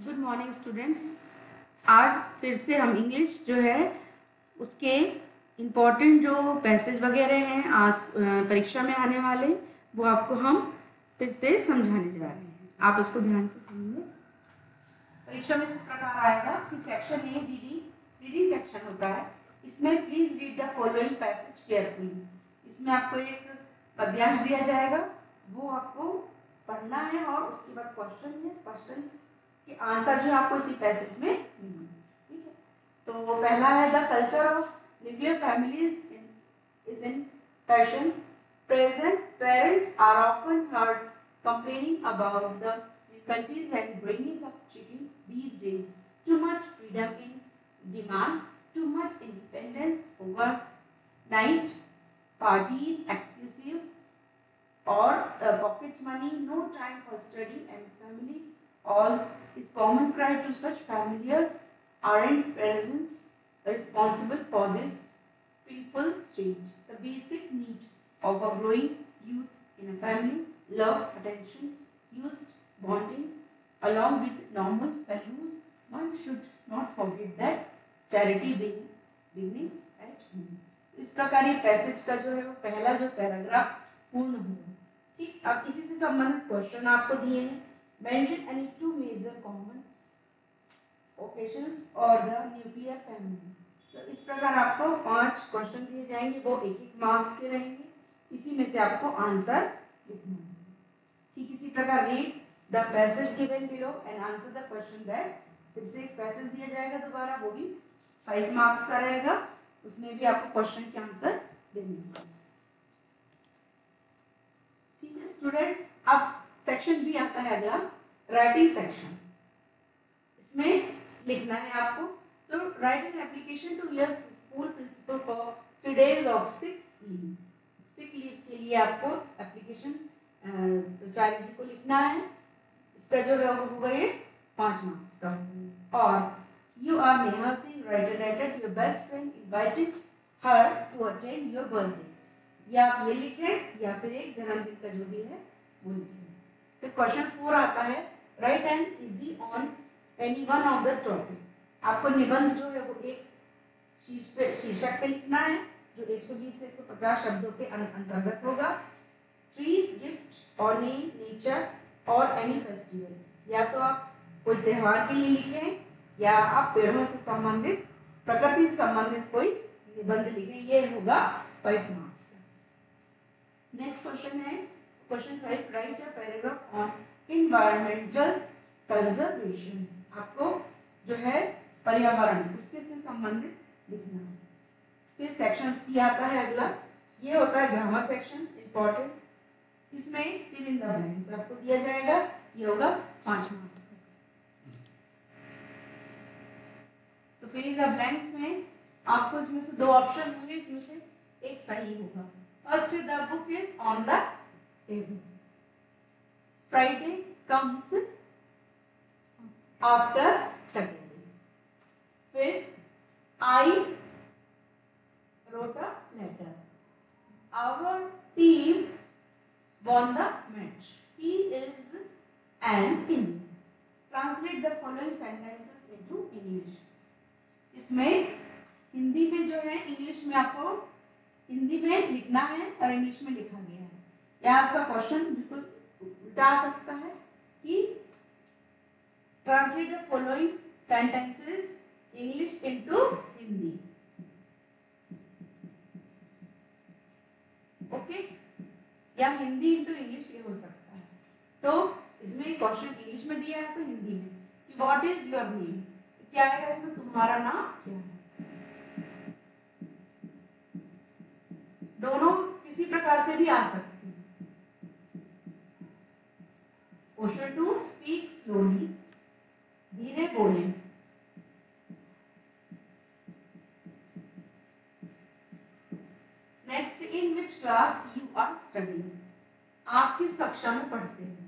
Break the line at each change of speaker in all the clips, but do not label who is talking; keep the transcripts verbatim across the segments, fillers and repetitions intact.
Good morning students. आज फिर से हम इंग्लिश जो है उसके इम्पोर्टेंट जो पैसेज वगैरह हैं आज परीक्षा में आने वाले वो आपको हम फिर से समझाने जा रहे हैं। आप उसको ध्यान से सुनिए। परीक्षा में इस प्रकार आएगा कि section A reading reading section होता है। इसमें please read the following passage carefully. इसमें आपको एक पद्यांश दिया जाएगा, वो आपको पढ़ना है और उसके बाद क्वेश्चन है, क्वेश्चन के आंसर जो आपको इसी पैसेज में मिलेंगे। ठीक है, तो पहला है the culture of nuclear families is in fashion. Present parents are often heard complaining about the difficulties in bringing up children these days. Too much freedom in demand, too much independence over night parties, exclusive or uh, pocket money, no time for study and family. All is common cry to such families aren't parents responsible for this people state. The basic need of a growing youth in a family, love, attention, used bonding, along with normal values. One should not forget that charity begins at home. इस प्रकार ये passage का जो है वो पहला जो paragraph पूर्ण हुआ। ठीक, अब इसी से संबंधित क्वेश्चन आपको दिए हैं। Mention any two major common occasions और द न्यूक्लियर फैमिली। तो इस प्रकार आपको पांच क्वेश्चन दिए जाएंगे, वो एक एक मार्क्स के रहेंगे। इसी में से आपको आंसर लिखना है। ठीक इसी प्रकार read the passage given below and answer the question that. फिर से एक पैसेज दिया जाएगा दोबारा, वो भी फाइव मार्क्स का रहेगा। उसमें भी आपको क्वेश्चन के आंसर देने होंगे। ठीक है स्टूडेंट, अब सेक्शन भी आता है अगला, राइटिंग सेक्शन। इसमें लिखना है आपको। तो write an application to your school principal for three days of sick leave. Sick leave के लिए आपको एप्लीकेशन प्राचार्य जी को लिखना है। इसका जो है वो होगा ये पांच मार्क्स का। और you are Neha Singh, write a letter to your best friend inviting her to attend your birthday. या आप ये लिखें या फिर एक जन्मदिन का जो भी है वो लिखें। फिर क्वेश्चन फोर आता है, write an essay on any one of the topic. आपको निबंध जो है वो एक शीर्षक पे लिखना है जो एक सौ बीस से एक सौ पचास शब्दों के अंतर्गत होगा। ट्रीज, गिफ्ट और नेम, नेचर और एनी फेस्टिवल। या तो आप कोई त्योहार के लिए लिखें या आप पेड़ों से संबंधित, प्रकृति से संबंधित कोई निबंध लिखें। ये होगा फाइव मार्क्स का। नेक्स्ट क्वेश्चन है question five, write a paragraph on environmental conservation. आपको जो है पर्यावरण उसके से संबंधित लिखना है। फिर सेक्शन सी आता है अगला, ये होता है ग्रामर सेक्शन, इंपॉर्टेंट। इसमें फिल इन द ब्लैंक्स आपको दिया जाएगा, ये होगा पांच मार्क्स का। तो फिल इन द ब्लैंक्स में आपको इसमें से दो ऑप्शन होंगे, इसमें से एक सही होगा। First, the book is on the table. Friday comes after Saturday. फिर I wrote a letter. Our team won the match. He is an Indian. Translate the following sentences into English. इसमें हिंदी में जो है इंग्लिश में आपको हिंदी में लिखना है और इंग्लिश में लिखा गया है। यहाँ इसका क्वेश्चन बिल्कुल उल्टा आ सकता है कि translate the following sentences English into Hindi. Okay okay? या हिंदी इंटू इंग्लिश ये हो सकता है। तो इसमें क्वेश्चन इंग्लिश में दिया है तो हिंदी में कि व्हाट इज योर नेम, क्या है इसमें, तुम्हारा नाम क्या है। दोनों किसी प्रकार से भी आ सकते हैं। क्वेश्चन टू, स्पीक स्लोली, धीरे बोले। Next, in which class you are studying. आप किस कक्षा में पढ़ते हैं।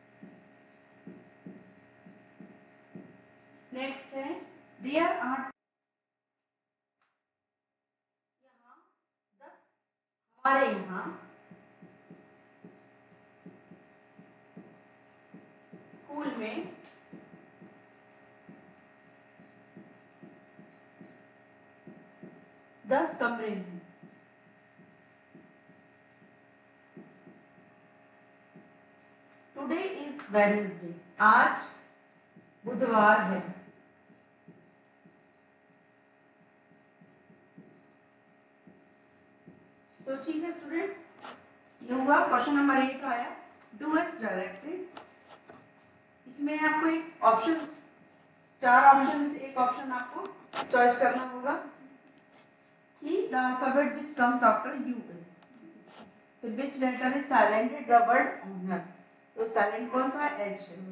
नेक्स्ट है, देयर आर हमारे यहाँ स्कूल में दस कमरे हैं। टुडे इज वेडनेसडे, आज बुधवार है। सो ठीक है स्टूडेंट्स, ये हुआ क्वेश्चन नंबर एट आया, डू एज डायरेक्टेड। इसमें आपको एक ऑप्शन, चार ऑप्शन में से एक ऑप्शन आपको चॉइस करना होगा कि the alphabet which comes after U is, फिर which letter is silented the word honour, तो साइलेंट कौन सा है, एच है।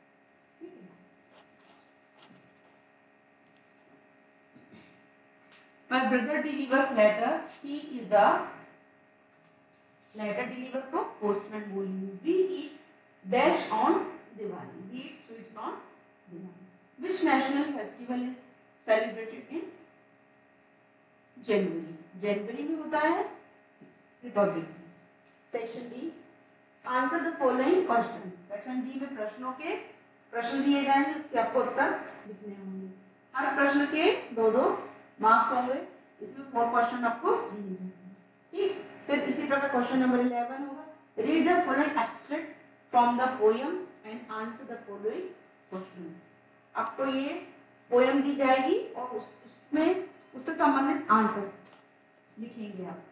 My brother delivers letter, he is the letter deliver को postman बोलेंगे। We eat dash on Diwali, we eat sweets on Diwali। Which national festival is celebrated in January? जनवरी में होता है republic day. Section D, answer the following question. Section D में प्रश्नों के प्रश्न दिए जाएंगे, उसके आपको उत्तर लिखने होंगे। हर प्रश्न के दो दो मार्क्स होंगे, इसमें फोर क्वेश्चन आपको दिए जाएंगे। ठीक, फिर इसी प्रकार क्वेश्चन नंबर इलेवन होगा, read the following extract from the poem and answer the following questions. आपको ये पोयम दी जाएगी और उस, उसमें उससे संबंधित आंसर लिखेंगे आप।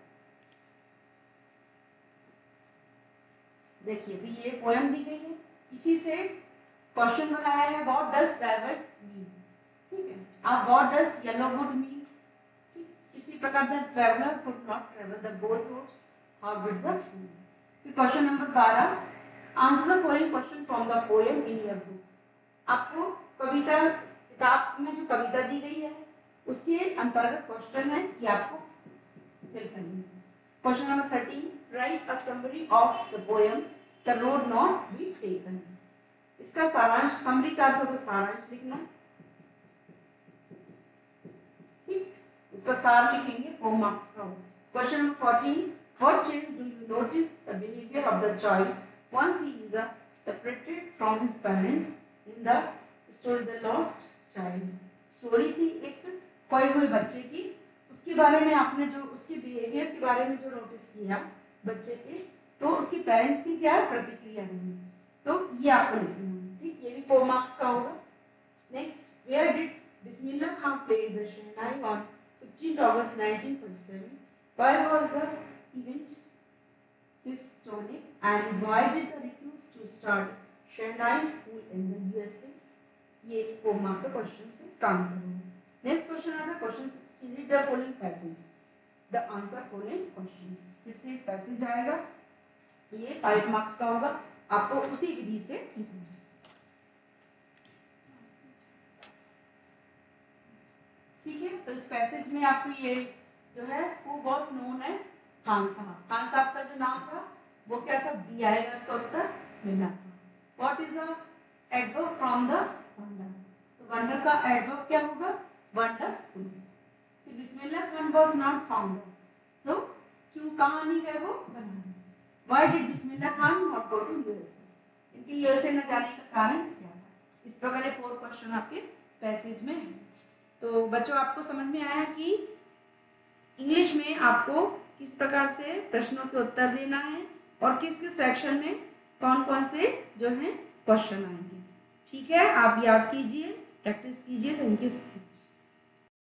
देखिए, तो ये पोयम दी गई है, इसी से क्वेश्चन बनाया है, व्हाट डज डाइवर्स मीन। ठीक है, अब what does yellow wood mean. इसी प्रकार the traveller could not travel the both roads, how did the. Question number बारह, answer the following question from the poem in your book. आपको कविता किताब में जो कविता दी गई है उसके अंतर्गत क्वेश्चन है, ये आपको फिल करनी है। Question number thirteen, write a summary of the poem the road not be taken. इसका सारांश, समरी का अर्थ होता है सारांश लिखना। ठीक, इसका सार लिखेंगे, फोर मार्क्स का होगा। Question number fourteen, what change do you notice the behaviour of the child once he is uh, separated from his parents in the story the lost child। Story थी एक खोए हुए बच्चे की, उसके बारे में आपने जो उसके बिहेवियर के बारे में जो नोटिस किया बच्चे के, तो उसके पेरेंट्स की क्या प्रतिक्रिया रही, तो ये आपको लिखना है। ठीक, ये भी फोर मार्क्स का होगा। Next, where did Bismillah Khan played the shehnai on fifteenth August nineteen forty seven, why was the event historic and why did the recruits to start Shehnai school in the U S A? ये four marks का question से इसका answer होगा। Next question आता है question sixteen, read the following passage the answer following questions. फिर से एक पैसेज आएगा, ये फाइव मार्क्स का होगा, आपको उसी विधि से लिखना है। ठीक है, तो इस पैसेज में आपको ये जो है हु वाज नोन है खान साहब। खान साहब का जो नाम था वो क्या था, बी आएगा इसका उत्तर, Bismillah. What is the adverb from the wonder, तो वंडर का एडवर्ब क्या होगा, वंडरफुल। फिर Bismillah Khan was not found, तो क्यों कहां नहीं गए वो Banaras. Why did Bismillah Khan not go to USA, इनके यूएसए न जाने का कारण क्या था। इस प्रकार ये फोर क्वेश्चन आपके पैसेज में है। तो बच्चों, आपको समझ में आया कि इंग्लिश में आपको किस प्रकार से प्रश्नों के उत्तर देना है और किस किस सेक्शन में कौन कौन से जो है क्वेश्चन आएंगे। ठीक है, आप याद कीजिए, प्रैक्टिस कीजिए। Thank you so much.